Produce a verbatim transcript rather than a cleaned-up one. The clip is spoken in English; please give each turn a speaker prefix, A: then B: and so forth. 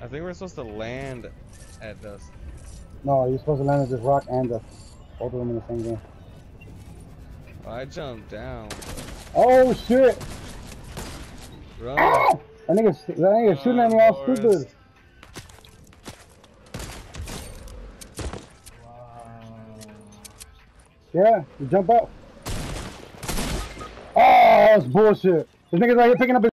A: think we're supposed to land at the...
B: No, you're supposed to land at this rock and the... Both of them in the same game.
A: Oh, I jumped down.
B: Oh, shit!
A: Run.
B: Ah! That nigga's, that nigga's shooting at me all stupid. Yeah, you jump up. Oh, that's bullshit. This nigga's right here picking up his